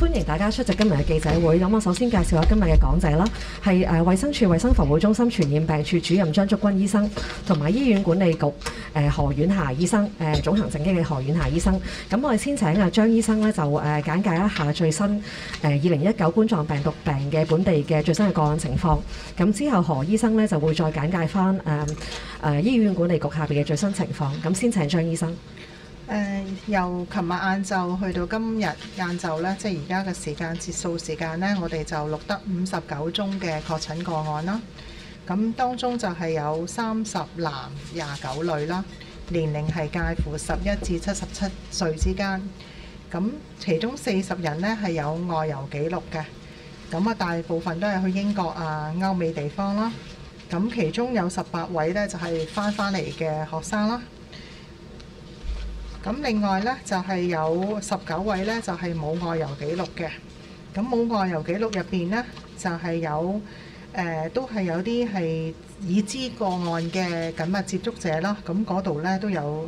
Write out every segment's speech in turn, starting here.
歡迎大家出席今日嘅記者會。咁我首先介紹下今日嘅講者啦，係衛生署衛生防護中心傳染病處主任張竹君醫生，同埋醫院管理局何婉霞醫生，總行政經理何婉霞醫生。咁我哋先請張醫生咧就簡介一下最新2019冠狀病毒病嘅本地嘅最新嘅個案情況。咁之後何醫生咧就會再簡介翻醫院管理局下邊嘅最新情況。咁先請張醫生。 由琴日晏晝去到今日晏晝呢，即係而家嘅時間截數時間呢，我哋就錄得59宗嘅確診個案啦。咁當中就係有30男29女啦，年齡係介乎11至77歲之間。咁其中40人呢係有外遊記錄嘅，咁啊大部分都係去英國歐美地方啦。咁其中有18位呢就係翻嚟嘅學生啦。咁另外呢，就係有19位呢，就係冇外遊記錄嘅。咁冇外遊記錄入邊呢，就係有都係有啲係已知個案嘅緊密接觸者啦。咁嗰度呢，都有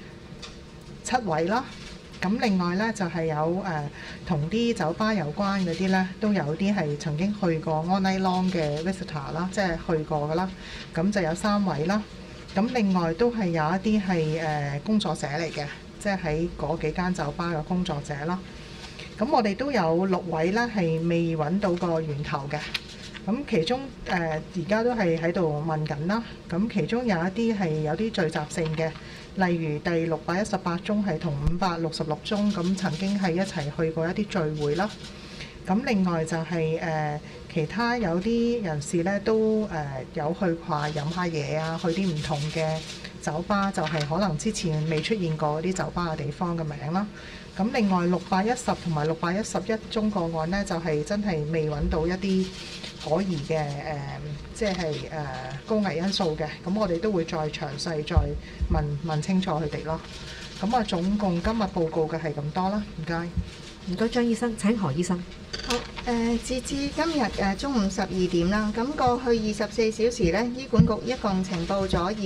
7位啦。咁另外呢，就係有同啲酒吧有關嗰啲呢，都有啲係曾經去過 online long 嘅 visitor 啦，即係去過噶啦。咁就有3位啦。咁另外都係有一啲係工作者嚟嘅。即係喺嗰幾間酒吧嘅工作者啦。咁我哋都有6位咧係未揾到個源頭嘅。咁其中而家都係喺度問緊啦。咁其中有一啲係有啲聚集性嘅，例如第618宗係同566宗咁曾經係一齊去過一啲聚會啦。咁另外就係其他有啲人士咧都有去話飲下嘢啊，去啲唔同嘅酒吧，就係可能之前未出現過啲酒吧嘅地方嘅名啦。咁另外610同埋611宗個案呢，就係真係未揾到一啲可疑嘅即係高危因素嘅。咁我哋都會再詳細再問清楚佢哋咯。咁總共今日報告嘅係咁多啦。唔該。 唔該，張醫生。請何醫生。 好，截至今日中午12點啦。咁過去24小時呢，醫管局一共呈報咗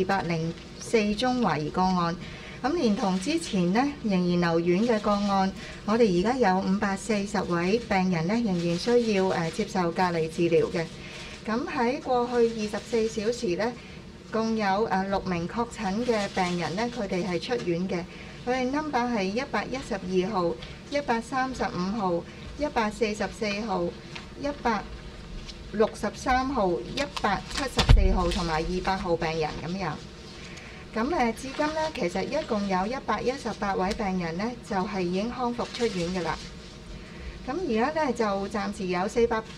204宗懷疑個案。咁連同之前呢仍然留院嘅個案，我哋而家有540位病人呢仍然需要接受隔離治療嘅。咁喺過去24小時呢，共有6名確診嘅病人呢，佢哋係出院嘅。佢哋 number 係112號、135號、144號、163號、174號同埋200號病人咁樣。咁至今呢，其實一共有118位病人呢，就係已經康復出院嘅啦。咁而家呢，就暫時有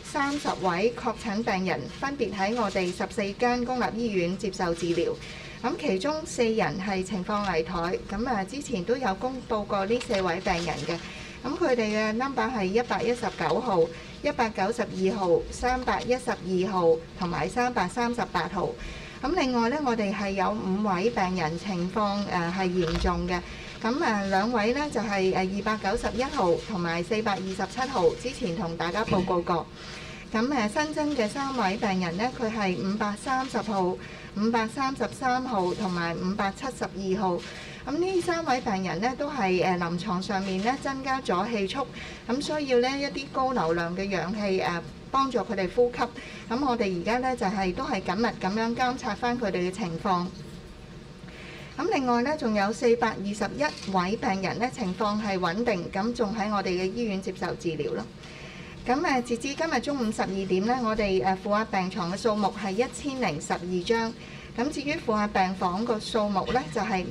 430位確診病人，分別喺我哋14間公立醫院接受治療。咁其中4人係情況危殆，咁之前都有公佈過呢4位病人嘅。咁佢哋嘅 number 係119號、192號、312號同埋338號。咁另外呢，我哋係有5位病人情況係嚴重嘅。咁2位呢，就係291號同埋427號，之前同大家報告過。咁新增嘅3位病人呢，佢係530號、533號同埋572號。咁呢3位病人呢，都係臨床上面呢增加咗氣促，咁需要呢一啲高流量嘅氧氣幫助佢哋呼吸。咁我哋而家呢，就係都係緊密咁樣監察翻佢哋嘅情況。咁另外呢，仲有421位病人呢，情況係穩定，咁仲喺我哋嘅醫院接受治療咯。咁截至今日中午12點呢，我哋負壓病床嘅數目係1012張。咁至於負壓病房個數目呢，就係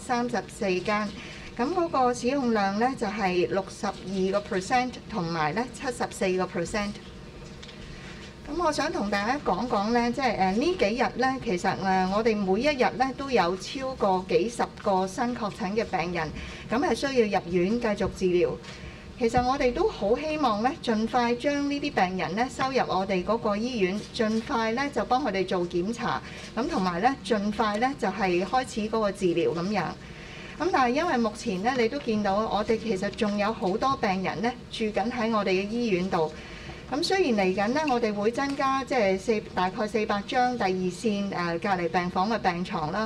534間。咁嗰個使用量呢，就係62% 同埋呢74%。咁我想同大家講講呢，即係呢幾日呢，其實我哋每一日呢都有超過幾十個新確診嘅病人，咁係需要入院繼續治療。其實我哋都好希望呢，盡快將呢啲病人呢收入我哋嗰個醫院，盡快呢就幫佢哋做檢查，咁同埋呢盡快呢就係開始嗰個治療咁樣。咁但係因為目前呢，你都見到我哋其實仲有好多病人呢住緊喺我哋嘅醫院度。咁雖然嚟緊呢，我哋會增加即係大概400張第2線隔離病房嘅病床啦。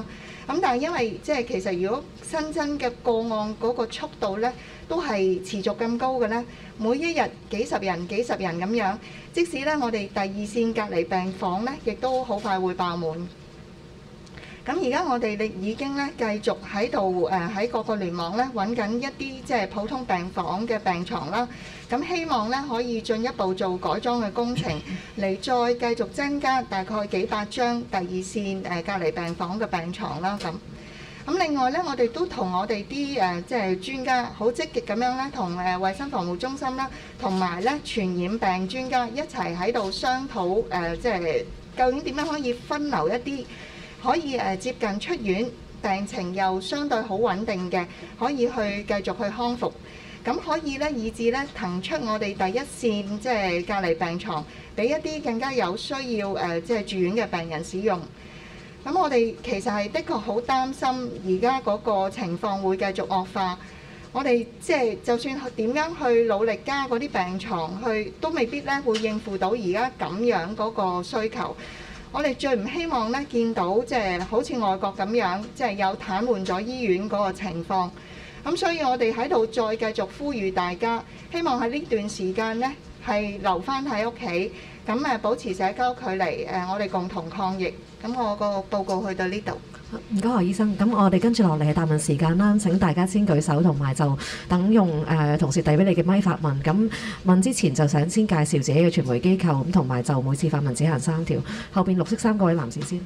咁但係因為即係其實如果新增嘅個案嗰個速度咧，都係持續咁高嘅咧，每一日幾十人咁樣，即使咧我哋第二線隔離病房咧，亦都好快會爆滿。咁而家我哋已經咧繼續喺度喺各個聯網咧揾緊一啲即係普通病房嘅病床啦。咁希望咧可以進一步做改裝嘅工程，嚟再繼續增加大概幾百張第二線隔離病房嘅病床啦。咁另外咧，我哋都同我哋啲即係專家好積極咁樣咧，同衛生防護中心啦，同埋咧傳染病專家一齊喺度商討即係究竟點樣可以分流一啲可以接近出院病情又相對好穩定嘅，可以去繼續去康復。咁可以咧，以至咧騰出我哋第一線即係隔離病床，俾一啲更加有需要即係住院嘅病人使用。咁我哋其實係的確好擔心而家嗰個情況會繼續惡化。我哋即係就算點樣去努力加嗰啲病床去，都未必咧會應付到而家咁樣嗰個需求。我哋最唔希望咧見到即係好似外國咁樣，即係有癱瘓咗醫院嗰個情況。咁所以我哋喺度再繼續呼籲大家，希望喺呢段時間呢係留返喺屋企，咁保持社交距離，我哋共同抗疫。咁我個報告去到呢度。 唔該，何醫生。咁我哋跟住落嚟係答問時間啦。請大家先舉手，同埋就等用同事遞俾你嘅咪發問。咁問之前就想先介紹自己嘅傳媒機構，咁同埋就每次發問只限3條。後邊綠色衫嗰位男士先。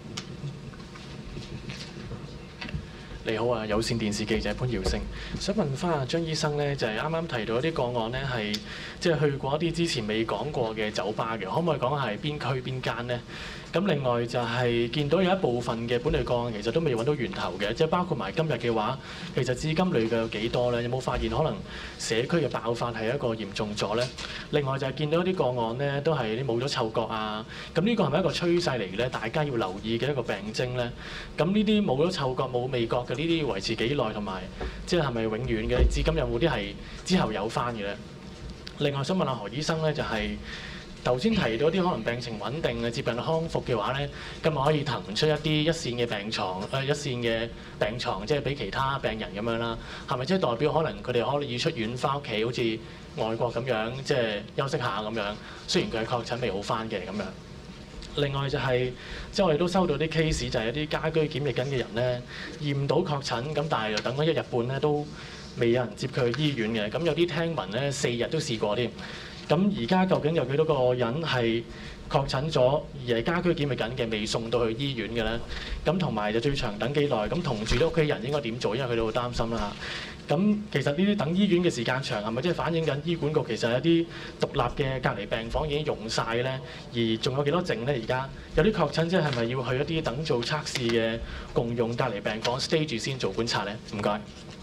你好啊，有線電視記者潘耀星，想問翻阿張醫生呢，就係啱啱提到一啲個案呢，係即係去過一啲之前未講過嘅酒吧嘅，可唔可以講係邊區邊間呢？咁另外就係見到有一部分嘅本地個案其實都未揾到源頭嘅，即係包括埋今日嘅話，其實至今累計有幾多呢？有冇發現可能社區嘅爆發係一個嚴重咗呢？另外就係見到一啲個案呢，都係啲冇咗嗅覺啊，咁呢個係咪一個趨勢嚟呢？大家要留意嘅一個病徵呢？咁呢啲冇咗嗅覺冇味覺嘅呢啲維持幾耐，同埋即係咪永遠嘅？至今有冇啲係之後有翻嘅呢？另外想問下何醫生呢，就係頭先提到啲可能病情穩定嘅接近康復嘅話呢，咁咪可以騰出一啲一線嘅病床，一線嘅病床，即係俾其他病人咁樣啦。係咪即係代表可能佢哋可以出院翻屋企，好似外國咁樣，即係休息下咁樣？雖然佢係確診未好翻嘅咁樣。另外就係即係我哋都收到啲 case，就係一啲家居檢疫緊嘅人呢，驗到確診，咁但係又等咗1日半呢，都未有人接佢去醫院嘅。咁有啲聽聞呢，4日都試過添。咁而家究竟有幾多個人係確診咗而係家居檢疫緊嘅，未送到去醫院嘅呢？咁同埋就最長等幾耐？咁同住啲屋企人應該點做？因為佢哋好擔心啦。咁其實呢啲等醫院嘅時間長，係咪即係反映緊醫管局其實有啲獨立嘅隔離病房已經用晒呢？而仲有幾多剩呢？而家有啲確診，即係咪要去一啲等做測試嘅共用隔離病房 stay 住先做觀察呢？唔該。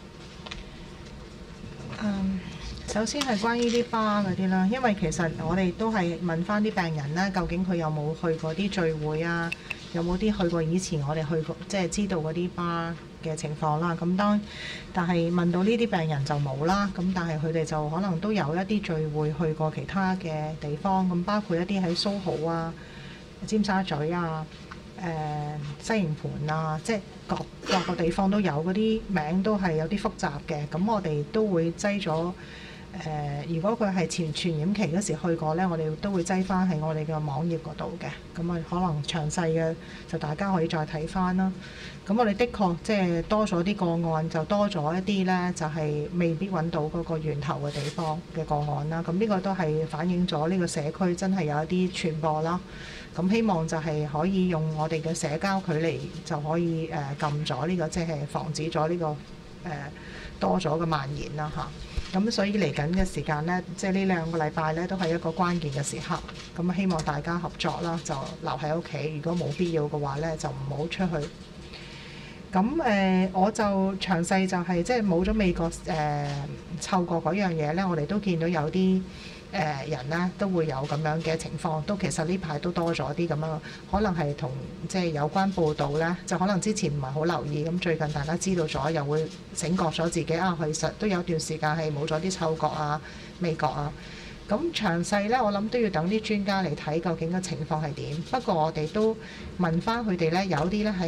首先係關於啲巴嗰啲啦，因為其實我哋都係問翻啲病人啦，究竟佢有冇去過啲聚會啊？有冇啲去過以前我哋去過即係知道嗰啲巴嘅情況啦？咁但係問到呢啲病人就冇啦。咁但係佢哋就可能都有一啲聚會去過其他嘅地方，咁包括一啲喺蘇豪啊、尖沙咀啊、西營盤啊，即係各個地方都有，嗰啲名都係有啲複雜嘅。咁我哋都會擠咗。如果佢係前傳染期嗰時去過呢，我哋都會擠翻喺我哋嘅網頁嗰度嘅。咁啊，可能詳細嘅就大家可以再睇翻啦。咁我哋的確即係多咗啲個案，就多咗一啲呢，就係未必揾到嗰個源頭嘅地方嘅個案啦。咁呢個都係反映咗呢個社區真係有一啲傳播啦。咁希望就係可以用我哋嘅社交距離就可以撳咗呢個，即係防止咗呢個多咗嘅蔓延啦嚇。咁所以嚟緊嘅時間呢，即係呢2個禮拜呢，都係一個關鍵嘅時刻。咁希望大家合作啦，就留喺屋企。如果冇必要嘅話呢，就唔好出去。咁我就詳細就係即係冇咗味覺嗅覺嗰樣嘢呢，我哋都見到有啲人呢都會有咁樣嘅情況，都其實呢排都多咗啲咁樣，可能係同即係有關報道呢，就可能之前唔係好留意，咁最近大家知道咗，又會醒覺咗自己啊，其實都有段時間係冇咗啲嗅覺啊、味覺啊。咁詳細呢，我諗都要等啲專家嚟睇究竟嘅情況係點。不過我哋都問翻佢哋呢，有啲呢係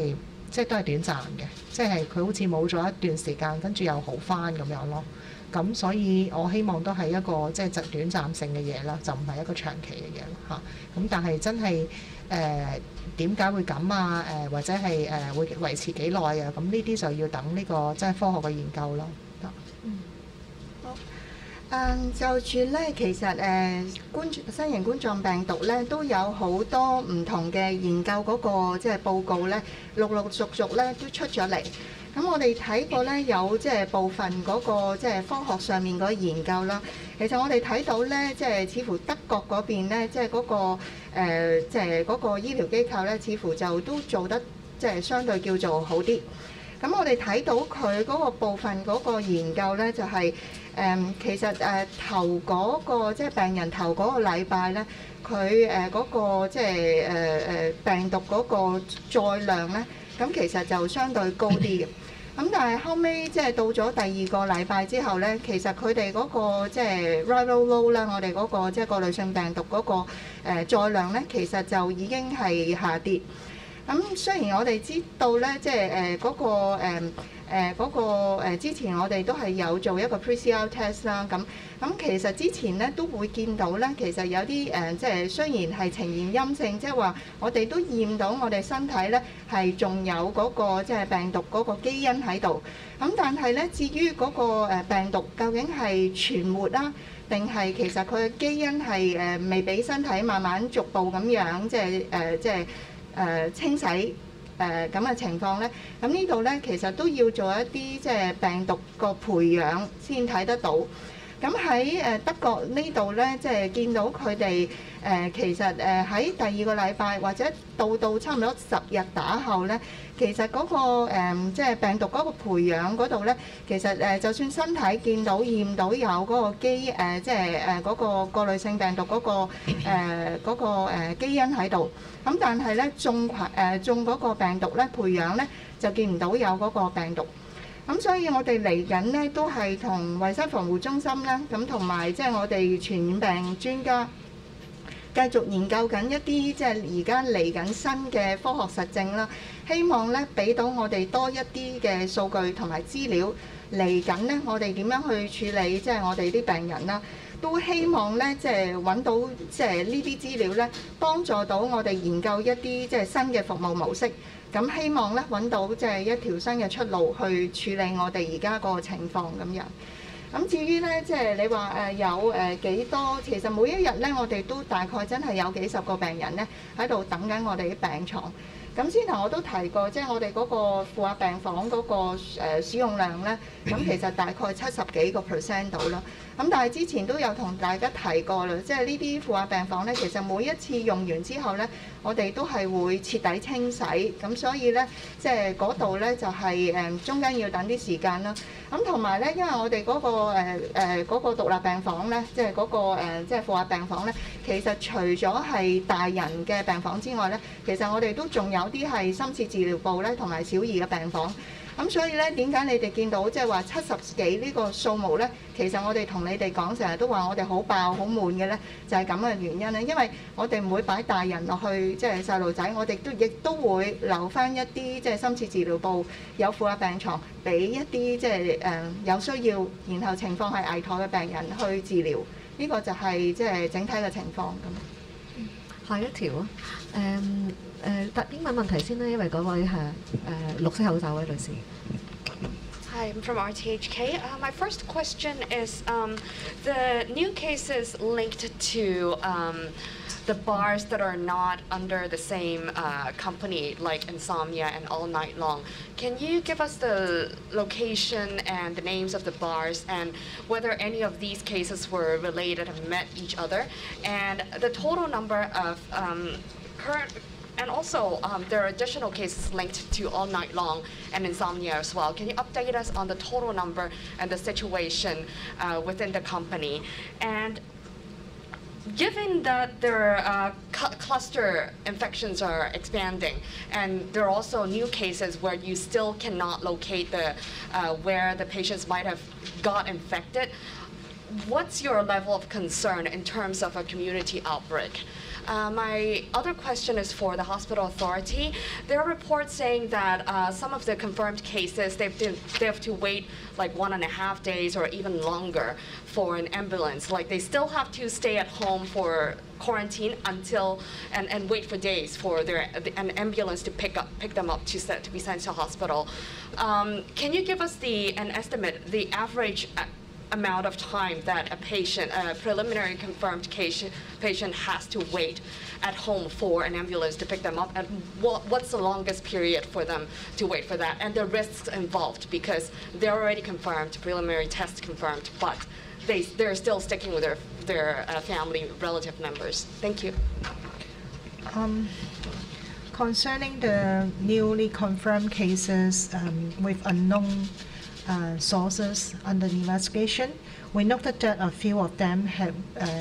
即係都係短暫嘅，即係佢好似冇咗一段時間，跟住又好翻咁樣咯。咁所以我希望都係一個即係短暫性嘅嘢啦，就唔係一個長期嘅嘢咯嚇。咁但係真係點解會咁啊？或者係會維持幾耐啊？咁呢啲就要等呢個即係科學嘅研究咯。 就住咧，其實新型冠狀病毒咧都有好多唔同嘅研究嗰個即係報告咧，陸陸續續咧都出咗嚟。咁我哋睇過咧，有即係部分嗰個即係科學上面嗰個研究啦。其實我哋睇到咧，即係似乎德國嗰邊咧，即係嗰個即係嗰個醫療機構咧，似乎就都做得即係相對叫做好啲。咁我哋睇到佢嗰個部分嗰個研究咧，就係其實頭嗰個即係病人頭嗰個禮拜咧，佢嗰個即係病毒嗰個載量咧，咁其實就相對高啲嘅。咁但係後尾即係到咗第二個禮拜之後咧，其實佢哋嗰個即係 viral load 啦，我哋嗰個即係過濾性病毒嗰個載量咧，其實就已經係下跌。咁雖然我哋知道咧，即係嗰個之前我哋都係有做一個 PCR test 啦。咁其實之前咧都會見到咧，其實有啲即係雖然係呈現陰性，即係話我哋都驗到我哋身體咧係仲有嗰個即係病毒嗰個基因喺度。咁但係咧，至於嗰個病毒究竟係存活啦，定係其實佢嘅基因係未俾身體慢慢逐步咁樣即係清洗咁嘅情況咧，咁呢度咧其實都要做一啲即係病毒個培養先睇得到。咁喺德國呢度咧，即係見到佢哋其實喺第二個禮拜或者到差唔多10日打後咧，其實嗰個即係病毒嗰個培養嗰度咧，其實就算身體見到驗到有嗰個即係嗰個過濾性病毒嗰個基因喺度，咁但係咧種嗰個病毒咧培養咧就見唔到有嗰個病毒。咁所以我哋嚟緊咧都係同衞生防護中心咧，咁同埋即係我哋傳染病專家繼續研究緊一啲即係而家嚟緊新嘅科學實證啦，希望咧俾到我哋多一啲嘅數據同埋資料。嚟緊咧，我哋點樣去處理即係我哋啲病人啦，都希望咧即係揾到即係呢啲資料咧，幫助到我哋研究一啲即係新嘅服務模式。咁希望咧揾到即係一條新嘅出路去處理我哋而家個情況咁樣。咁至於咧，即係你話有幾多？其實每一日咧，我哋都大概真係有幾十個病人咧喺度等緊我哋啲病床。咁先頭我都提過，即係我哋嗰個負壓病房嗰個使用量咧，咁其實大概70幾個% 到啦。咁但係之前都有同大家提過啦，即係呢啲負壓病房咧，其實每一次用完之後咧，我哋都係會徹底清洗。咁所以咧，即係嗰度咧就係中間要等啲時間啦。咁同埋咧，因為我哋嗰個獨立病房咧，即係嗰個即係負壓病房咧，其實除咗係大人嘅病房之外咧，其實我哋都仲有啲係深切治療部咧，同埋小兒嘅病房。咁所以咧，點解你哋見到即係話70幾呢個數目咧？其實我哋同你哋講，成日都話我哋好爆好悶嘅咧，就係咁嘅原因咧。因為我哋唔會擺大人落去，即係細路仔，我哋亦都會留翻一啲即係深切治療部有負壓病床，俾一啲即係有需要，然後情況係危殆嘅病人去治療。呢個就係即係整體嘅情況咁。 下一條啊，答英文問題先啦，因為嗰位係綠色口罩位女士。 Hi, I'm from RTHK. My first question is the new cases linked to the bars that are not under the same company, like Insomnia and All Night Long. Can you give us the location and the names of the bars and whether any of these cases were related and met each other? And the total number of current... And also, there are additional cases linked to All Night Long and Insomnia as well. Can you update us on the total number and the situation within the company? And given that there are cluster infections are expanding, and there are also new cases where you still cannot locate the where the patients might have got infected, what's your level of concern in terms of a community outbreak? My other question is for the hospital authority. There are reports saying that some of the confirmed cases, they have to wait like 1.5 days or even longer for an ambulance. Like they still have to stay at home for quarantine until and wait for days for an ambulance to pick them up to be sent to hospital. Can you give us an estimate, the average amount of time that a preliminary confirmed patient has to wait at home for an ambulance to pick them up, and what's the longest period for them to wait for that, and the risks involved, because they're already confirmed, preliminary test confirmed, but they're still sticking with their family relative members. Thank you. Concerning the newly confirmed cases with unknown sources under investigation, we noted that a few of them have,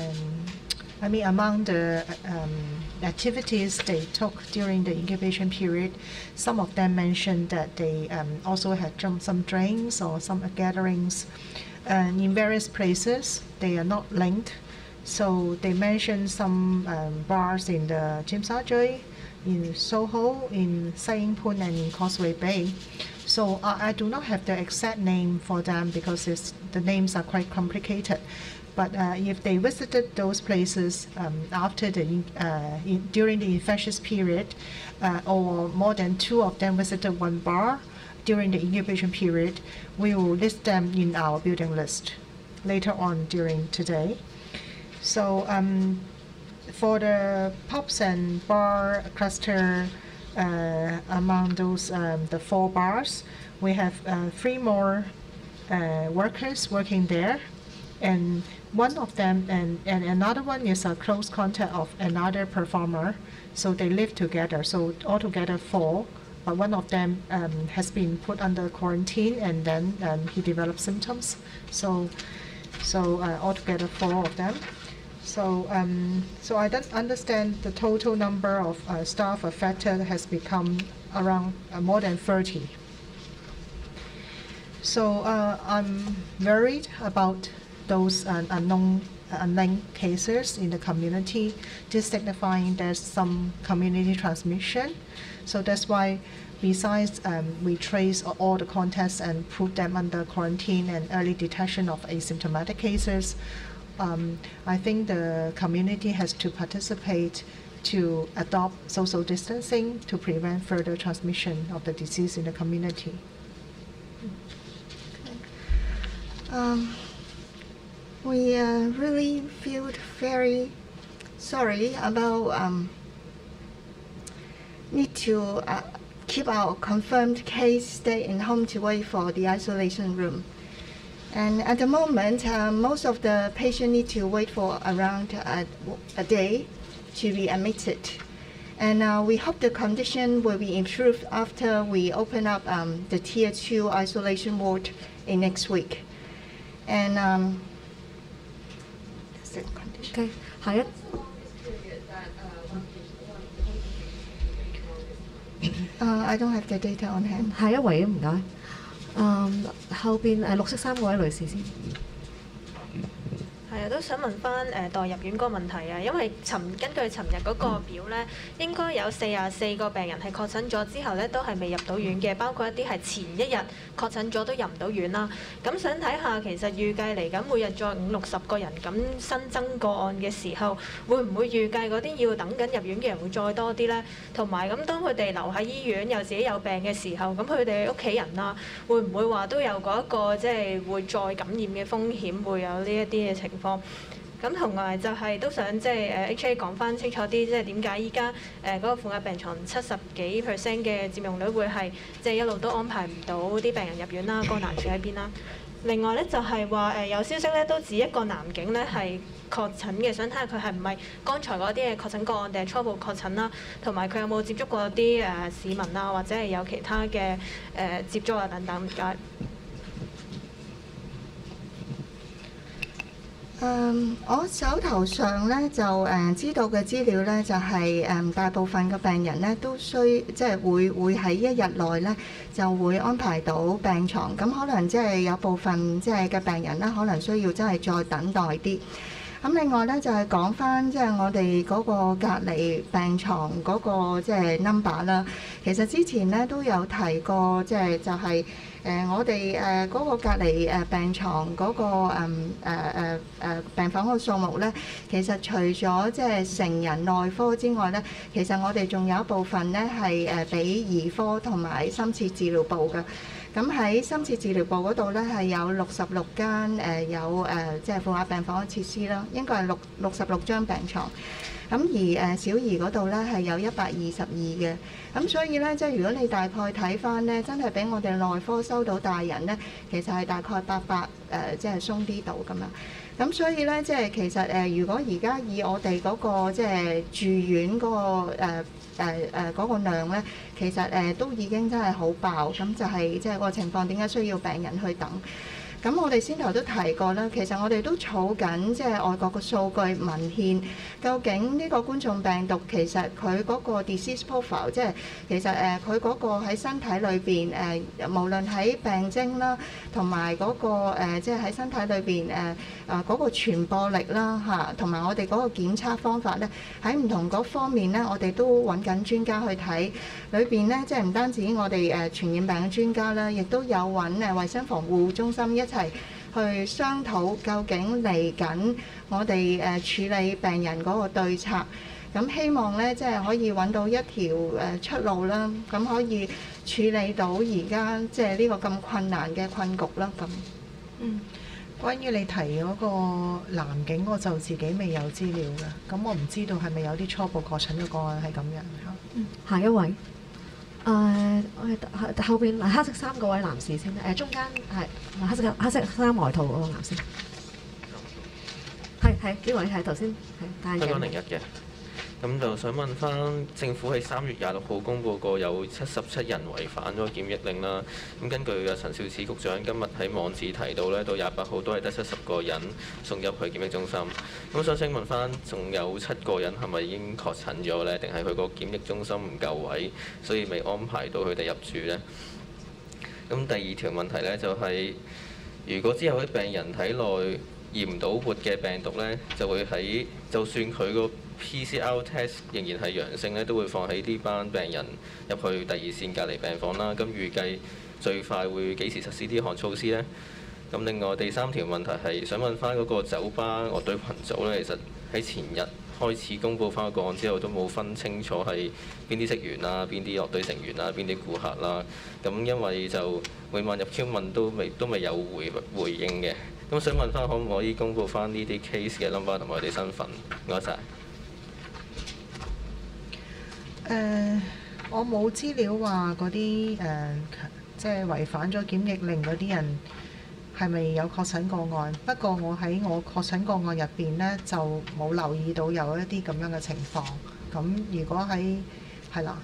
among the activities they took during the incubation period, some of them mentioned that they also had some drinks or some gatherings in various places. They are not linked. So they mentioned some bars in the Tsim Sha Tsui, in Soho, in Sai Ying Pun, and in Causeway Bay. So I do not have the exact name for them because the names are quite complicated. But if they visited those places after during the infectious period, or more than 2 of them visited one bar during the incubation period, we will list them in our building list later on during today. So for the pubs and bar cluster, among those, the 4 bars, we have 3 more workers working there, and one of them and another one is a close contact of another performer, so they live together. So altogether 4, but one of them has been put under quarantine, and then he developed symptoms. So altogether 4 of them. So I don't understand the total number of staff affected has become around more than 30. So I'm worried about those unlinked cases in the community, this signifying there's some community transmission. So that's why, besides we trace all the contacts and put them under quarantine and early detection of asymptomatic cases, I think the community has to participate to adopt social distancing to prevent further transmission of the disease in the community. We really feel very sorry about need to keep our confirmed case stay in home to wait for the isolation room. And at the moment, most of the patients need to wait for around a day to be admitted. And we hope the condition will be improved after we open up the Tier 2 isolation ward in next week. And that's the condition. Okay. 下一 I don't have the data on hand. 下一位唔該。後邊綠色衫嗰位女士先。 係啊，都想問翻代入院嗰個問題啊，因為根據尋日嗰個表咧，應該有44個病人係確診咗之後咧，都係未入到院嘅，包括一啲係前一日確診咗都入唔到院啦。咁想睇下其實預計嚟緊每日再50-60個人咁新增個案嘅時候，會唔會預計嗰啲要等緊入院嘅人會再多啲咧？同埋咁當佢哋留喺醫院又自己有病嘅時候，咁佢哋屋企人啊，會唔會話都有嗰一個即係會再感染嘅風險，會有呢一啲嘅情況？咁同埋就係都想即係HA 講翻清楚啲，即係點解依家嗰個負壓病床70幾% 嘅佔用率會係即係一路都安排唔到啲病人入院啦，個難處喺邊啦？另外咧就係話有消息咧都指一個男警咧係確診嘅，想睇下佢係唔係剛才嗰啲嘅確診個案定係初步確診啦，同埋佢有冇接觸過啲市民啊，或者係有其他嘅接觸啊等等，唔該。 我手頭上咧就知道嘅資料咧就係大部分嘅病人咧都即係會喺一日內咧就會安排到病床，咁可能即係有部分即係嘅病人咧可能需要真係再等待啲。咁另外咧就係講返即係我哋嗰個隔離病床嗰個即係 number 啦。其實之前咧都有提過，即係就係我哋嗰個隔離病床嗰個病房個數目咧，其實除咗即係成人內科之外咧，其實我哋仲有一部分咧係俾兒科同埋深切治療部嘅。咁喺深切治療部嗰度咧係有66間有即係負壓病房嘅設施啦，應該係66張病床。咁而小兒嗰度咧係有122嘅。咁所以咧即係如果你大概睇翻咧，真係俾我哋內科收到大人咧，其實係大概800即係鬆啲度咁樣。咁所以咧即係其實如果而家以我哋嗰個即係住院嗰個嗰個量咧，其實都已經真係好爆，咁就係即係個情況點解需要病人去等？咁我哋先頭都提過啦，其實我哋都儲緊即係外國嘅數據文獻，究竟呢個冠狀病毒其實佢嗰個 disease profile， 即係其實佢嗰個喺身體裏邊無論喺病徵啦，同埋嗰個即係喺身體裏邊嗰個傳播力啦嚇，同埋我哋嗰個檢測方法咧，喺唔同嗰方面咧，我哋都揾緊專家去睇。裏邊咧即係唔單止我哋傳染病嘅專家啦，亦都有揾衛生防護中心一齊去商討究竟嚟緊我哋處理病人嗰個對策。咁希望咧即係可以揾到一條出路啦，咁可以處理到而家即係呢個咁困難嘅困局啦。咁關於你提嗰個南警，我就自己未有資料嘅，咁我唔知道係咪有啲初步確診嘅個案係咁樣嚇。 下一位，我哋後邊黑色衫嗰位男士先，中間係黑色衫外套嗰個男士，係呢位係頭先係戴眼鏡。 香港01嘅，咁就想問翻政府喺3月26號公佈過有77人違反咗檢疫令啦。咁根據陳肇始局長今日喺網誌提到呢，到28號都係得70個人送入去檢疫中心。咁想請問翻，仲有7個人係咪已經確診咗呢？定係佢個檢疫中心唔夠位，所以未安排到佢哋入住呢？咁第二條問題呢，就係，如果之後啲病人體內驗唔到活嘅病毒呢，就會就算佢個PCR test 仍然係陽性咧，都會放喺呢班病人入去第二線隔離病房啦。咁預計最快會幾時實施呢項措施呢？咁另外第三條問題係想問翻嗰個酒吧樂隊群組咧，其實喺前日開始公佈翻個案之後，都冇分清楚係邊啲職員啦、邊啲樂隊成員啦、邊啲顧客啦。咁因為就每晚入 Q 問都未有回應嘅。咁想問翻可唔可以公佈翻呢啲 case 嘅 number 同埋佢哋身份？唔該晒。 我冇資料話嗰啲即係違反咗檢疫令嗰啲人係咪有確診個案？不過我喺我確診個案入邊呢，就冇留意到有一啲咁樣嘅情況。咁如果係啦，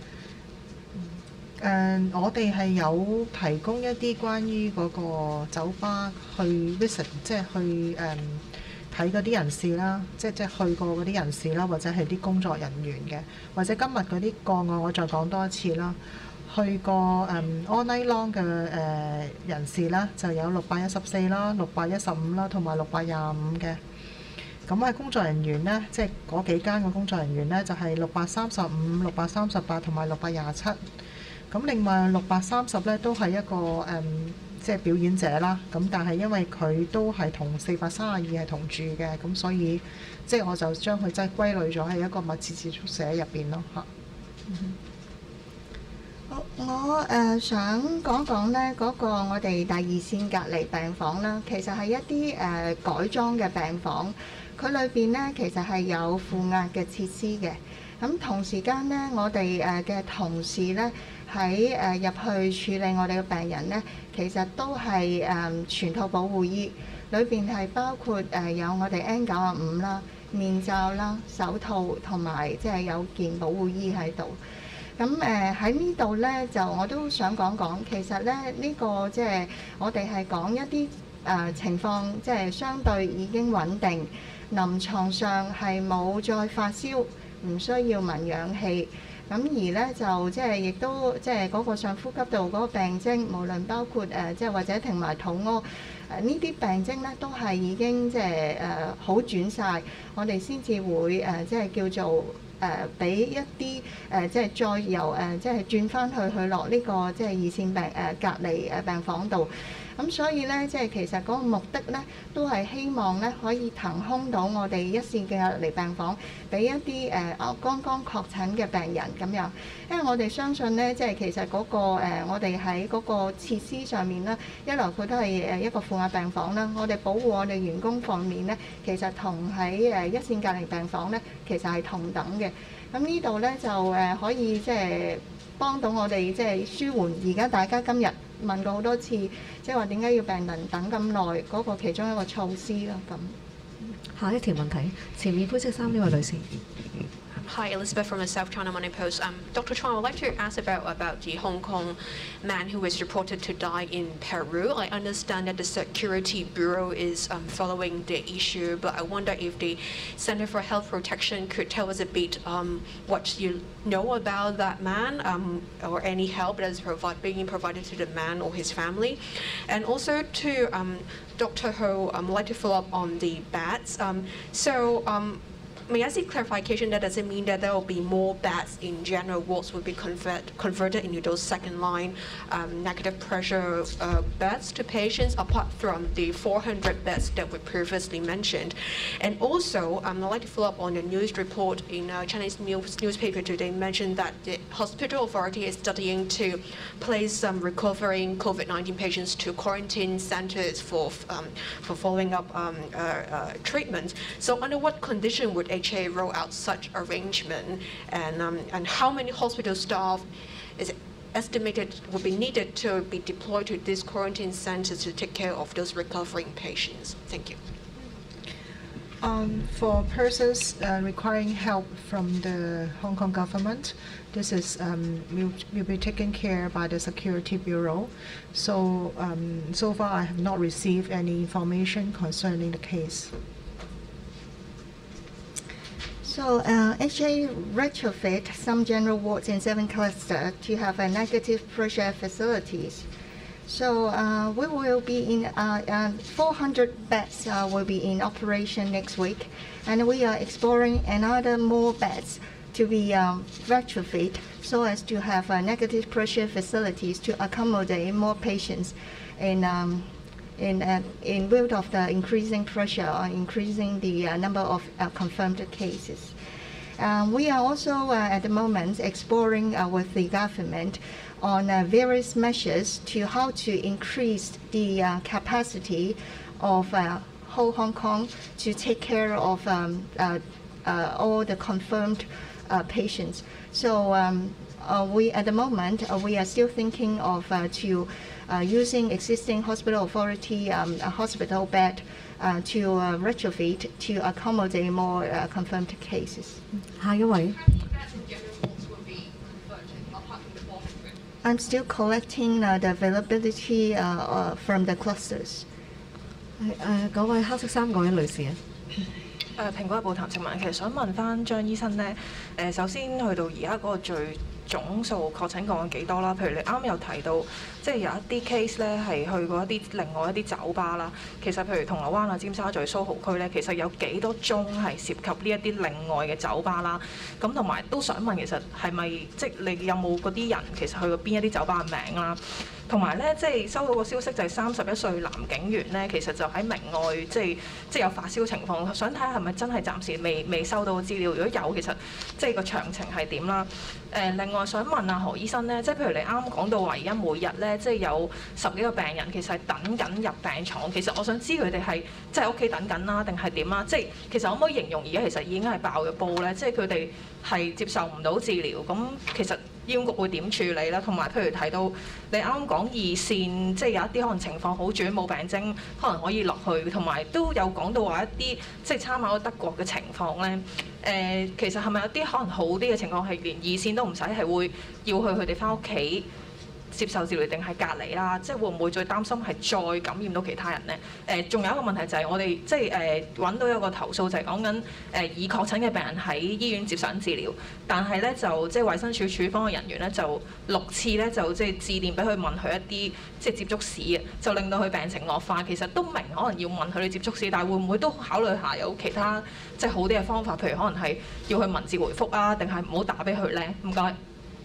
我哋係有提供一啲關於嗰個酒吧去 visit， 即係去睇嗰啲人士啦，即係去過嗰啲人士啦，或者係啲工作人員嘅，或者今日嗰啲個案，我再講多一次啦。去過all night long 嘅人士啦，就有614啦、615啦，同埋625嘅。咁係工作人員呢，即係嗰幾間嘅工作人員呢，就係635、638同埋627。咁另外630呢，都係一個即係表演者啦，咁但係因為佢都係同432係同住嘅，咁所以即係我就將佢即係歸類咗喺一個密切接觸者入邊咯嚇。 我想講講呢嗰個我哋第二線隔離病房啦，其實係一啲改裝嘅病房，佢裏邊呢其實係有負壓嘅設施嘅。咁同時間呢，我哋嘅同事呢喺入去處理我哋嘅病人呢，其實都係全套保護衣，裏邊係包括有我哋 N95 啦、面罩啦、手套同埋即係有件保護衣喺度。咁喺呢度呢，就我都想講講，其實咧呢個即係我哋係講一啲情況即係相對已經穩定，臨床上係冇再發燒，唔需要聞氧氣。咁而咧就即係亦都即係嗰個上呼吸道嗰個病徵，無論包括即係或者停埋肚屙，呢啲病徵咧都係已經即係好轉晒，我哋先至會即係叫做俾一啲即係再由即係轉翻去落呢個即係二線病隔離病房度。咁所以咧，即係其實嗰個目的咧，都係希望咧可以騰空到我哋一線嘅隔離病房，俾一啲剛剛確診嘅病人咁樣。因為我哋相信咧，即係其實嗰個我哋喺嗰個設施上面咧，一來佢都係一個負壓病房啦，我哋保護我哋員工方面咧，其實同喺一線隔離病房咧，其實係同等嘅。咁呢度咧就可以即係幫到我哋即係舒緩而家大家今日問過好多次，即係話點解要病人等咁耐嗰個其中一個措施啦咁。 下一條問題，前面灰色衫呢位女士。 Hi, Elizabeth from the South China Morning Post. Dr. Chuang, I would like to ask about the Hong Kong man who was reported to die in Peru. I understand that the Security Bureau is following the issue, but I wonder if the Center for Health Protection could tell us a bit what you know about that man or any help that is being provided to the man or his family. And also to Dr. Ho, I'd like to follow up on the beds. May I seek clarification that doesn't mean that there will be more beds in general wards will be converted into those second line negative pressure beds to patients apart from the 400 beds that were previously mentioned. And also, I'd like to follow up on the news report in a Chinese newspaper today mentioned that the hospital authority is studying to place some recovering COVID-19 patients to quarantine centers for following up treatment. So under what condition would HA roll out such arrangement, and how many hospital staff is estimated would be needed to be deployed to these quarantine centers to take care of those recovering patients? Thank you. For persons requiring help from the Hong Kong government, this is will be taken care by the Security Bureau. So so far I have not received any information concerning the case. So HA retrofit some general wards in 7 clusters to have a negative pressure facilities. So we will be in 400 beds will be in operation next week, and we are exploring another more beds to be retrofit so as to have negative pressure facilities to accommodate more patients in view of the increasing pressure or increasing the number of confirmed cases. We are also at the moment exploring with the government on various measures to how to increase the capacity of whole Hong Kong to take care of all the confirmed patients. So we at the moment we are still thinking of using existing hospital authority hospital bed to retrofit to accommodate more confirmed cases. 下一位。 I'm still collecting the availability from the clusters. 嗰位黑色衫嗰位女士啊。 蘋果日報譚靜文，其實想問翻張醫生呢，首先去到而家嗰個最總數確診個案幾多啦？譬如你啱有提到，即係有一啲 case 咧係去過一啲另外一啲酒吧啦。其實譬如銅鑼灣啊、尖沙咀、蘇豪區咧，其實有幾多宗係涉及呢一啲另外嘅酒吧啦？咁同埋都想問，其實係咪即係你有冇嗰啲人其實去過邊一啲酒吧嘅名啦？同埋咧，即係收到個消息就係31歲男警員咧，其實就喺明愛即係有發燒情況，想睇下係咪真係暫時未收到資料。如果有，其實即係個詳情係點啦？另外想問下何醫生咧，即係譬如你啱講到話，而家每日咧即係有10幾個病人其實係等緊入病床。其實我想知佢哋係即係屋企等緊啦，定係點啦？即係其實可唔可以形容而家其實已經係爆咗煲咧？即係佢哋係接受唔到治療，咁其實醫管局會點處理啦？同埋譬如提到你啱啱講二線，即係有一啲可能情況好轉冇病徵，可能可以落去，同埋都有講到話一啲即係參考德國嘅情況咧。其實係咪有啲可能好啲嘅情況係連二線都唔使，係會要佢哋翻屋企接受治療定係隔離啦？即係會唔會最擔心係再感染到其他人呢？仲有一個問題就係我哋即係揾到一個投訴就係講緊已確診嘅病人喺醫院接受緊治療，但係咧就即係衛生署處方嘅人員咧就6次咧就即係致電俾佢問佢一啲即係接觸史嘅，就令到佢病情惡化。其實都明可能要問佢哋接觸史，但係會唔會都考慮下有其他即係好啲嘅方法？譬如可能係要佢文字回覆啊，定係唔好打俾佢咧？唔該。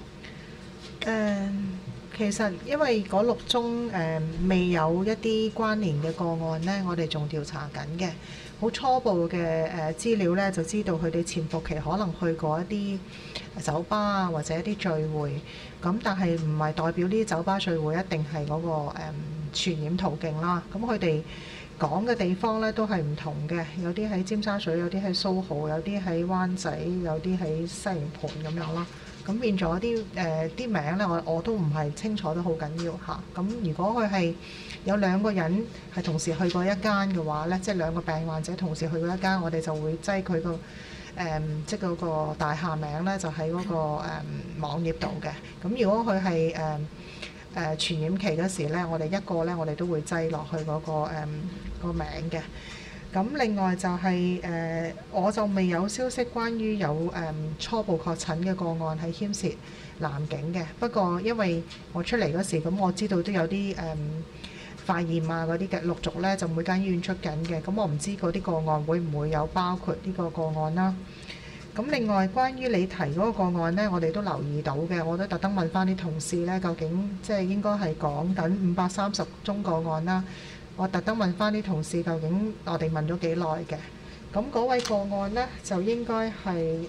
其實因為嗰6宗未有一啲關聯嘅個案呢，我哋仲調查緊嘅。好初步嘅資料呢，就知道佢哋潛伏期可能去過一啲酒吧啊，或者一啲聚會。咁但係唔係代表呢啲酒吧聚會一定係嗰個傳染途徑啦。咁佢哋講嘅地方呢都係唔同嘅，有啲喺尖沙咀，有啲喺蘇豪，有啲喺灣仔，有啲喺西營盤咁樣啦。咁變咗啲名咧，我都唔係清楚得好緊要嚇。咁如果佢係有2個人係同時去過一間嘅話咧，即係2個病患者同時去過一間，我哋就會擠佢個即係嗰個大廈名咧，就喺嗰個網頁度嘅。咁如果佢係傳染期嗰時咧，我哋一個咧，我哋都會擠落去嗰個名嘅。咁另外就係我就未有消息關於有初步確診嘅個案係牽涉南境嘅。不過因為我出嚟嗰時，咁我知道都有啲化驗啊嗰啲嘅陸續咧，就每間醫院出緊嘅。咁我唔知嗰啲個案會唔會有包括呢個個案啦。咁另外關於你提嗰個個案呢，我哋都留意到嘅，我都特登問翻啲同事呢，究竟即係應該係講緊530宗個案啦。我特登問翻啲同事，究竟我哋問咗幾耐嘅？咁嗰位個案呢，就應該係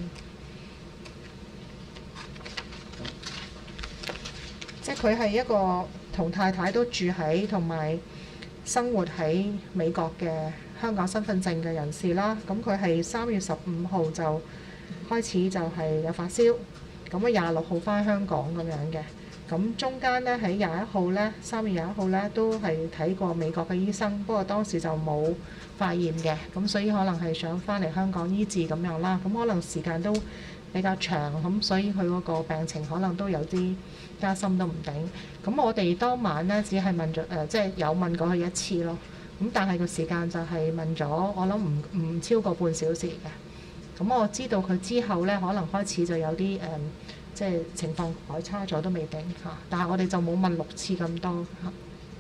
即係佢係一個同太太都住喺同埋生活喺美國嘅香港身份證嘅人士啦。咁佢係3月15號就開始就係有發燒，咁啊26號返香港咁樣嘅。咁中間咧喺21號咧，3月21號咧都係睇過美國嘅醫生，不過當時就冇發現嘅，咁所以可能係想翻嚟香港醫治咁樣啦。咁可能時間都比較長，咁所以佢嗰個病情可能都有啲加深都唔定。咁我哋當晚咧只係問咗即係有問過佢一次咯。咁但係個時間就係問咗，我諗唔超過半小時嘅。咁我知道佢之後咧可能開始就有啲即係情況改差咗都未定嚇，但係我哋就冇問6次咁多嚇。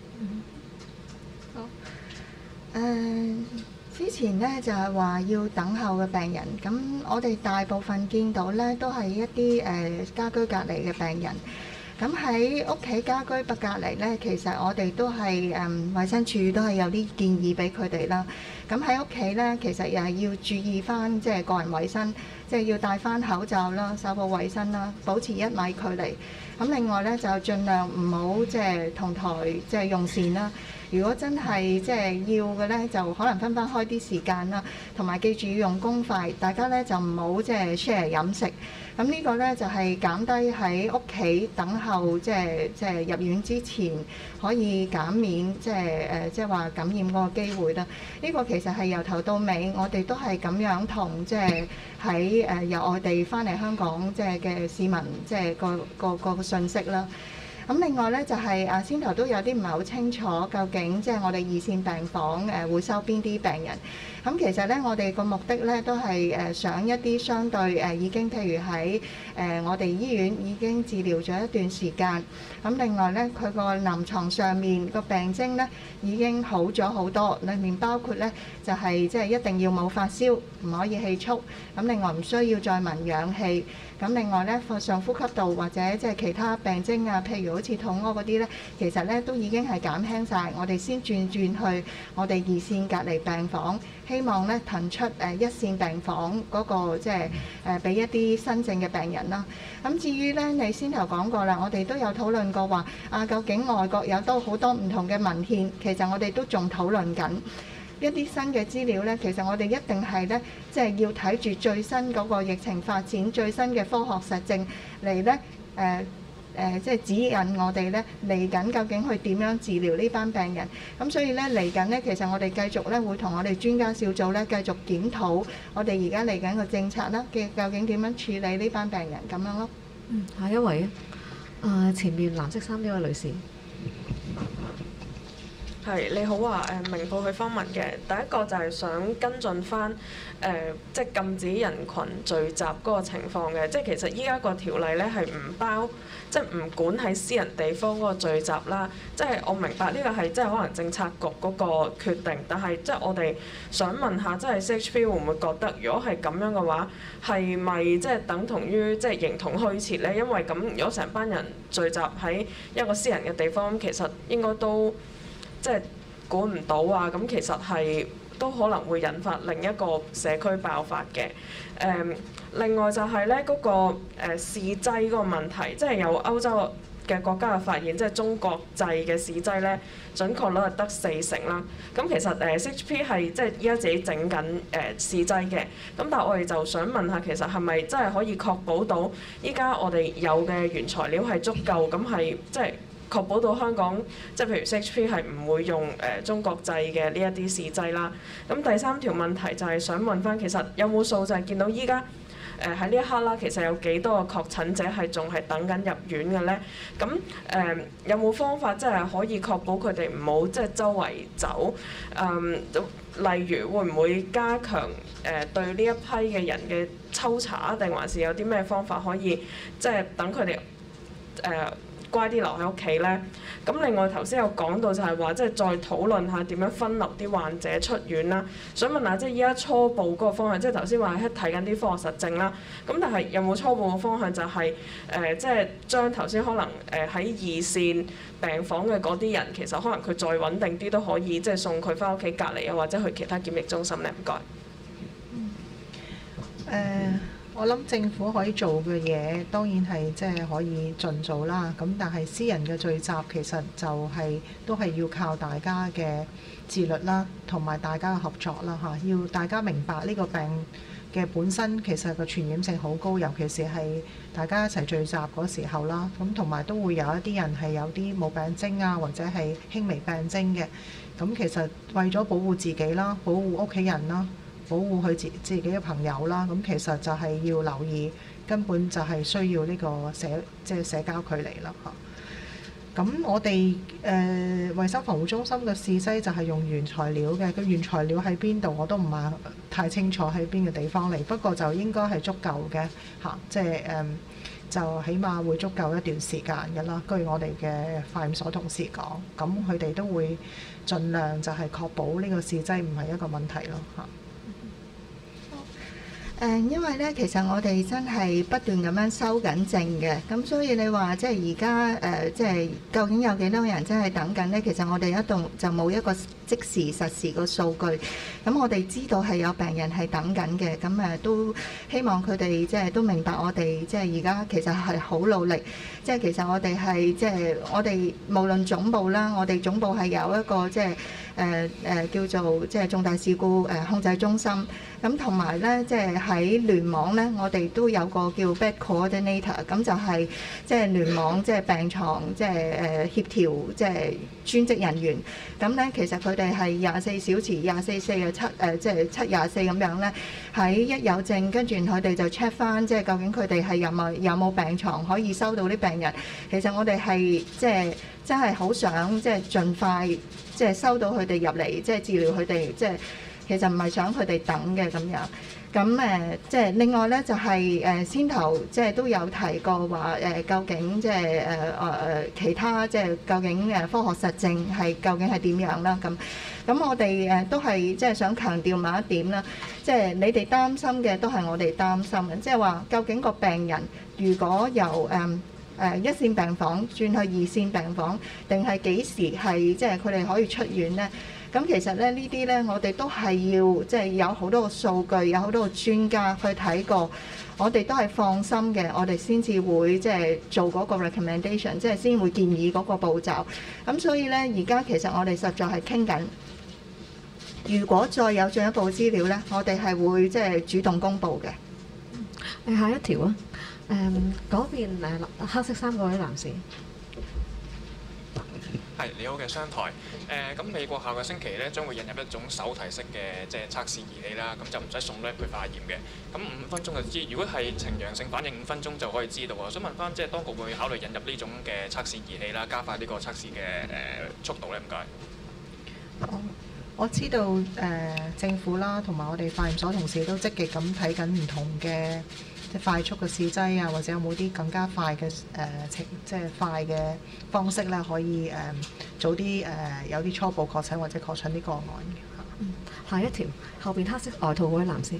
好。之前呢就係話要等候嘅病人，咁我哋大部分見到呢都係一啲家居隔離嘅病人。咁喺屋企家居隔離呢，其實我哋都係衛生署都係有啲建議俾佢哋啦。咁喺屋企呢，其實又係要注意翻即係個人衞生，即係要戴翻口罩啦、手部衞生啦、保持1米距離。咁另外呢，就盡量唔好即係同台即係用膳啦。如果真係即係要嘅呢，就可能分開啲時間啦，同埋記住要用公筷。大家呢就唔好即係 share 飲食。咁呢個呢，就係減低喺屋企等候即係入院之前可以減免即係話感染嗰個機會啦。呢個其實係由頭到尾我哋都係咁樣同即係喺由外地翻嚟香港即係嘅市民即係個信息啦。咁另外咧就係先頭都有啲唔係好清楚，究竟即係我哋二線病房會收邊啲病人。咁其實咧我哋個目的咧都係想一啲相對已經譬如喺我哋醫院已經治療咗一段時間，咁另外咧佢個臨床上面個病徵咧已經好咗好多，裡面包括咧就係即係一定要冇發燒，唔可以氣促，咁另外唔需要再聞氧氣。咁另外咧，上呼吸道或者即係其他病徵啊，譬如好似肚屙嗰啲咧，其實咧都已經係減輕晒。我哋先轉去我哋2線隔離病房，希望咧騰出1線病房嗰個即係俾一啲新症嘅病人啦。咁至於咧，你先頭講過啦，我哋都有討論過話究竟外國有好多唔同嘅文獻，其實我哋都仲討論緊。一啲新嘅資料呢，其實我哋一定係呢，即係要睇住最新嗰個疫情發展、最新嘅科學實證嚟呢，即係指引我哋呢嚟緊究竟去點樣治療呢班病人。咁所以呢，嚟緊呢，其實我哋繼續呢會同我哋專家小組呢繼續檢討我哋而家嚟緊個政策啦，究竟點樣處理呢班病人咁樣咯。 下一位啊。 前面藍色衫呢位女士。 係你好啊，明報去訪問嘅第一個就係想跟進翻即係禁止人群聚集嗰個情況嘅，即係其實依家個條例咧係唔包，即係唔管喺私人地方嗰個聚集啦。即係我明白呢個係即係可能政策局嗰個決定，但係即係我哋想問下，即係 CHP 會唔會覺得，如果係咁樣嘅話，係咪即係等同於即係形同虛設咧？因為咁如果成班人聚集喺一個私人嘅地方，其實應該都即係管唔到啊！咁其實係都可能會引發另一個社區爆發嘅。另外就係咧嗰個試劑嗰個問題，即係有歐洲嘅國家嘅發現，即係中國製嘅試劑咧準確率係得40%啦。咁其實CHP 係即係依家自己整緊試劑嘅。咁但係我哋就想問下，其實係咪真係可以確保到依家我哋有嘅原材料係足夠？咁係即係確保到香港，即係譬如 CHP 係唔會用中國製嘅呢一啲試劑啦。咁第3條問題就係想問翻，其實有冇數就係見到依家喺呢一刻啦，其實有幾多個確診者係仲係等緊入院嘅咧？咁有冇方法即係可以確保佢哋唔好即係周圍走？例如會唔會加強對呢一批嘅人嘅抽查，定還是有啲咩方法可以即係等佢哋乖啲留喺屋企咧？咁另外頭先有講到就係話，即係再討論下點樣分流啲患者出院啦。想問下，即係依家初步嗰個方向，即係頭先話喺睇緊啲科學實證啦。咁但係有冇初步嘅方向就係即係將頭先可能喺二線病房嘅嗰啲人，其實可能佢再穩定啲都可以，即係送佢翻屋企隔離啊，或者去其他檢疫中心咧？唔該。 我諗政府可以做嘅嘢，當然係即係可以盡做啦。咁但係私人嘅聚集其實就係都係要靠大家嘅自律啦，同埋大家嘅合作啦嚇。要大家明白呢個病嘅本身其實個傳染性好高，尤其是係大家一齊聚集嗰時候啦。咁同埋都會有一啲人係有啲冇病徵啊，或者係輕微病徵嘅。咁其實為咗保護自己啦，保護屋企人啦，保護佢自己嘅朋友啦，咁其實就係要留意，根本就係需要呢個社交距離啦嚇。咁我哋衞生防護中心嘅試劑就係用原材料嘅，個原材料喺邊度我都唔係太清楚喺邊個地方嚟，不過就應該係足夠嘅嚇，即係就起碼會足夠一段時間嘅啦。據我哋嘅化驗所同事講，咁佢哋都會盡量就係確保呢個試劑唔係一個問題咯嚇。 因為咧，其實我哋真係不斷咁樣收緊症嘅，咁所以你話即係而家即係究竟有幾多人真係等緊咧？其實我哋一度就冇一個即時實時個數據，咁我哋知道係有病人係等緊嘅，咁都希望佢哋即係都明白我哋即係而家其實係好努力，即係其實我哋係即係我哋無論總部啦，我哋總部係有一個即係叫做即係重大事故控制中心。咁同埋咧，即係喺聯網咧，我哋都有個叫 Bed Coordinator， 咁就係即係聯網即係病床即係協調即係專職人員。咁咧其實佢哋係24小時24/7即係7/24咁樣咧，喺一有症跟住佢哋就 check 翻即係究竟佢哋係有冇病床可以收到啲病人。其實我哋係即係真係好想即係盡快即係收到佢哋入嚟，即係治療佢哋即係。其實唔係想佢哋等嘅咁樣，咁即係另外咧就係先頭即係都有提過話究竟即係其他即係究竟科學實證係究竟係點樣啦咁我哋都係即係想強調某一點啦，即係你哋擔心嘅都係我哋擔心嘅，即係話究竟個病人如果由一線病房轉去二線病房，定係幾時係即係佢哋可以出院咧？咁其實咧呢啲咧，我哋都係要即係有好多個數據，有好多個專家去睇過，我哋都係放心嘅，我哋先至會即係做嗰個 recommendation， 即係先會建議嗰個步驟。咁所以咧，而家其實我哋實在係傾緊，如果再有進一步資料咧，我哋係會即係主動公佈嘅。 下一條啊，嗰邊黑色衫嗰位男士。 係你好嘅商台。咁美國下個星期咧將會引入一種手提式嘅即係測試儀器啦，咁就唔使送 lab 去化驗嘅。咁5分鐘就知，如果係呈陽性反應5分鐘就可以知道啊。想問翻即係當局會考慮引入呢種嘅測試儀器啦，加快呢個測試嘅速度咧？唔該。 我知道政府啦，同埋我哋化驗所同事都積極咁睇緊唔同嘅即係快速嘅試劑啊，或者有冇啲更加快嘅即係快嘅方式咧，可以早啲有啲初步確診或者確診啲個案嘅。 下一條後邊黑色外套嗰位男士。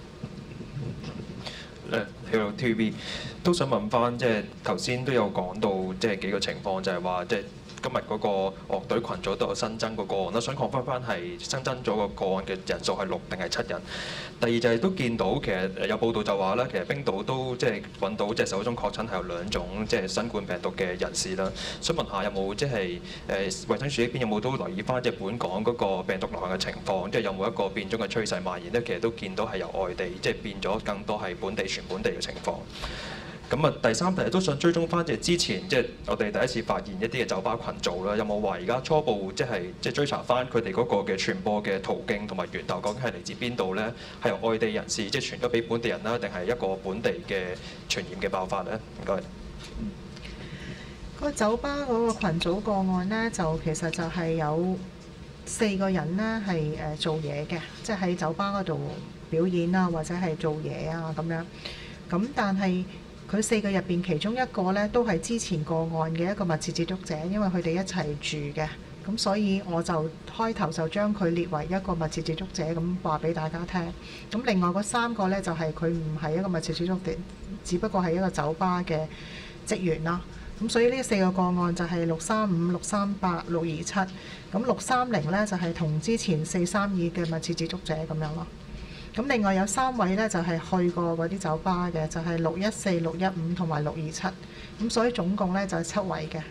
Hello TVB 都想問翻，即係頭先都有講到即係幾個情況，就係話即係。今日嗰個樂隊群組都有新增個案啦，想講翻係新增咗個案嘅人數係6定係7人。第二就係都見到其實有報道就話咧，其實冰島都即係揾到即係首宗確診係有2種即係新冠病毒嘅人士啦。想問下有冇即係衛生署呢邊有冇都留意翻即係本港嗰個病毒流行嘅情況，即係有冇一個變種嘅趨勢蔓延咧？其實都見到係由外地即係變咗更多係本地傳本地嘅情況。咁啊，第三題都想追蹤翻，即係之前即係我哋第一次發現一啲嘅酒吧群組啦，有冇話而家初步即係追查翻佢哋嗰個嘅傳播嘅途徑同埋源頭究竟係嚟自邊度咧？係由外地人士即係傳咗俾本地人啦，定係一個本地嘅傳染嘅爆發咧？唔該。 個酒吧嗰個群組個案咧，就其實就係有4個人咧係做嘢嘅，即係喺酒吧嗰度表演啊，或者係做嘢啊咁樣。咁但係佢4個入邊，其中一個咧都係之前個案嘅一個密切接觸者，因為佢哋一齊住嘅，咁所以我就開頭就將佢列為一個密切接觸者咁話俾大家聽。咁另外嗰3個咧就係佢唔係一個密切接觸者，只不過係一個酒吧嘅職員啦。咁所以呢4個個案就係635、638、627。咁630咧就係同之前432嘅密切接觸者咁樣咯。咁另外有3位咧就係去過嗰啲酒吧嘅，就係614、615同埋627。咁所以總共咧就係7位嘅。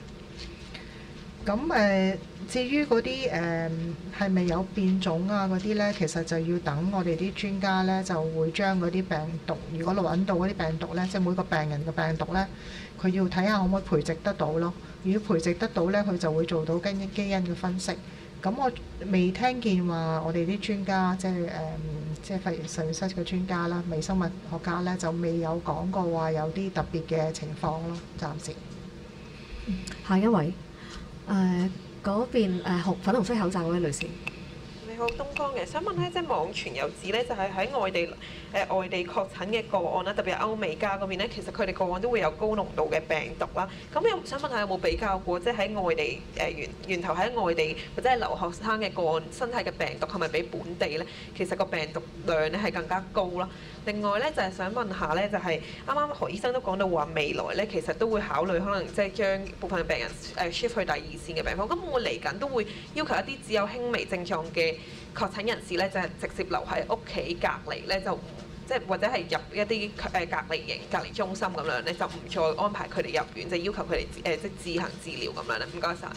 咁至於嗰啲係咪有變種啊嗰啲咧，其實就要等我哋啲專家咧就會將嗰啲病毒，如果揾到嗰啲病毒咧，即係每個病人嘅病毒咧，佢要睇下可唔可以培植得到咯。如果培植得到咧，佢就會做到基因嘅分析。咁我未聽見話我哋啲專家，即係肺炎實驗室嘅專家啦，微生物學家咧就未有講過話有啲特別嘅情況咯，暫時。 下一位，嗰邊粉紅色口罩嗰位女士。 你好，東方嘅，想問咧，即係網傳有指咧，就係喺外地確診嘅個案啦，特別係歐美加嗰邊咧，其實佢哋個案都會有高濃度嘅病毒啦。咁想問下有冇比較過，即係喺外地源頭喺外地或者係留學生嘅個案，身體嘅病毒係咪比本地咧，其實個病毒量咧係更加高啦？另外咧就係想問下咧，就係啱啱何醫生都講到話未來咧，其實都會考慮可能即係將部分嘅病人shift 去第2線嘅病房。咁我嚟緊都會要求一啲只有輕微症狀嘅確診人士咧，就係直接留喺屋企隔離咧，就即係或者係入一啲隔離中心咁樣咧，就唔再安排佢哋入院，就要求佢哋即係自行治療咁樣咧。唔該晒。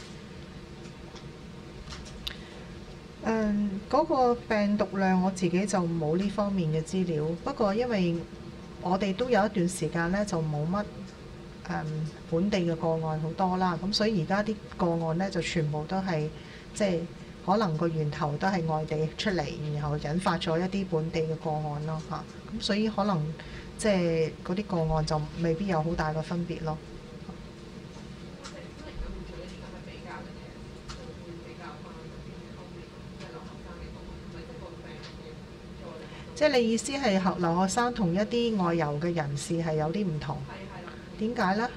嗰個病毒量我自己就冇呢方面嘅資料，不過因為我哋都有一段時間咧就冇乜本地嘅個案好多啦，咁所以而家啲個案咧就全部都係即係可能個源頭都係外地出嚟，然後引發咗一啲本地嘅個案咯嚇，咁所以可能即係嗰啲個案就未必有好大嘅分別咯。即係你意思係留學生同一啲外遊嘅人士係有啲唔同？點解呢？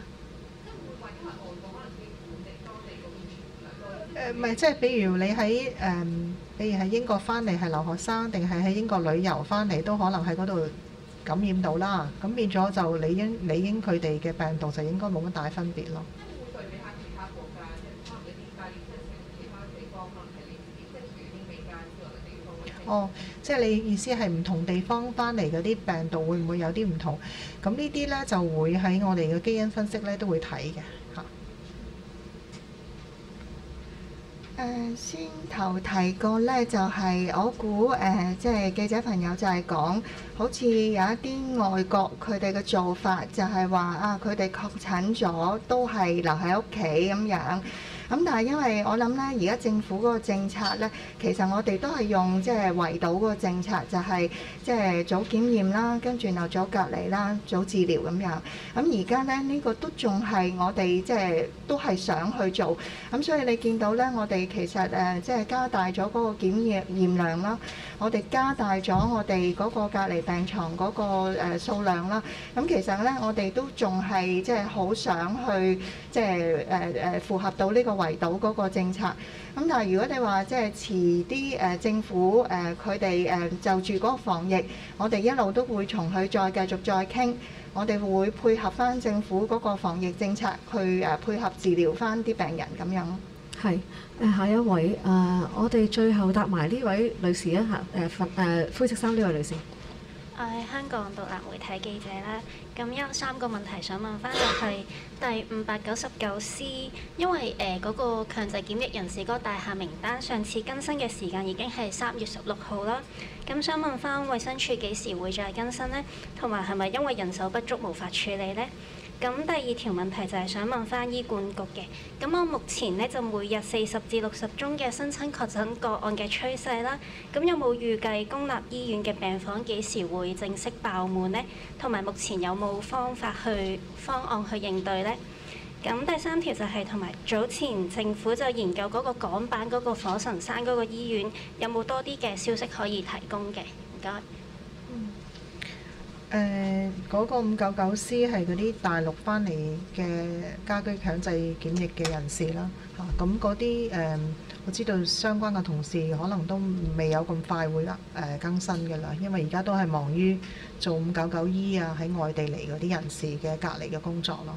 唔係，即係比如你喺比如喺英國翻嚟係留學生，定係喺英國旅遊翻嚟，都可能喺嗰度感染到啦。咁變咗就理應佢哋嘅病毒就應該冇乜大分別咯。哦，即係你意思係唔同地方翻嚟嗰啲病毒會唔會有啲唔同？咁呢啲咧就會喺我哋嘅基因分析咧都會睇嘅嚇。 先頭提過咧，就係我估即係記者朋友就係講，好似有一啲外國佢哋嘅做法就係話啊，佢哋確診咗都係留喺屋企咁樣。 咁但係因為我諗咧，而家政府嗰個政策咧，其實我哋都係用即係圍堵嗰個政策，就係即係早檢驗啦，跟住又早隔離啦，早治療咁樣。咁而家咧呢個都仲係我哋即係都係想去做。咁所以你見到咧，我哋其實即係加大咗嗰個驗量啦，我哋加大咗我哋嗰個隔離病床嗰個數量啦。咁其實咧，我哋都仲係即係好想去即係符合到呢個圍堵嗰個政策。咁但係如果你話即係遲啲政府佢哋就住嗰個防疫，我哋一路都會從佢再繼續再傾，我哋會配合翻政府嗰個防疫政策去配合治療翻啲病人咁樣。 係下一位我哋最後答埋呢位女士一下灰色衫呢位女士。 我係香港獨立媒體記者啦，咁有3個問題想問翻，就係第599C，因為嗰個強制檢疫人士嗰個大廈名單上次更新嘅時間已經係3月16號啦，咁想問翻衛生署幾時會再更新呢？同埋係咪因為人手不足無法處理呢？咁第2條問題就係想問翻醫管局嘅，咁我目前呢就每日40至60宗嘅新增確診個案嘅趨勢啦，咁有冇預計公立醫院嘅病房幾時會正式爆滿呢？同埋目前有冇方案去應對呢？咁第3條就係同埋早前政府就研究嗰個港版嗰個火神山嗰個醫院，有冇多啲嘅消息可以提供嘅？唔該。 嗰個599C 係嗰啲大陸翻嚟嘅家居強制檢疫嘅人士啦，咁嗰啲我知道相關嘅同事可能都未有咁快會更新嘅啦，因為而家都係忙於做599E喺外地嚟嗰啲人士嘅隔離嘅工作咯。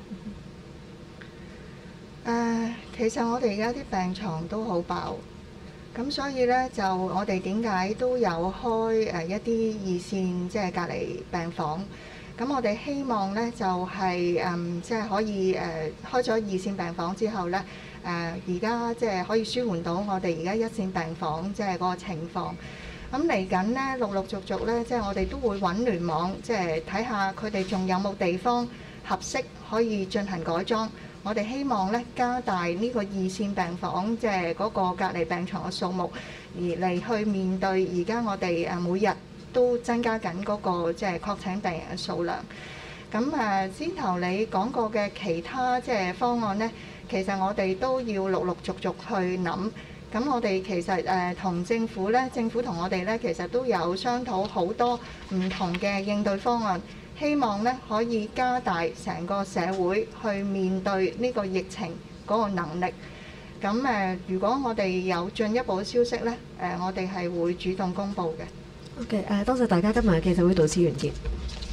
其實我哋而家啲病床都好爆。咁所以咧，就我哋點解都有開一啲二線即係隔離病房。咁我哋希望咧就係即係可以開咗二線病房之後咧，而家即係可以舒緩到我哋而家一線病房即係嗰個情況。咁嚟緊咧，陸陸續續咧，即係我哋都會揾聯網，即係睇下佢哋仲有冇地方合適可以進行改裝。我哋希望咧加大呢個二線病房即係嗰個隔離病床嘅數目，而嚟去面對而家我哋每日都增加緊嗰個即係確診病人嘅數量。咁先頭你講過嘅其他即係方案呢，其實我哋都要陸陸續續去諗。咁我哋其實同政府呢，政府同我哋呢，其實都有商討好多唔同嘅應對方案。希望咧可以加大成個社會去面對呢個疫情嗰個能力。咁如果我哋有進一步嘅消息咧，我哋係會主動公佈嘅。 OK，多謝大家今日嘅記者會到此完結。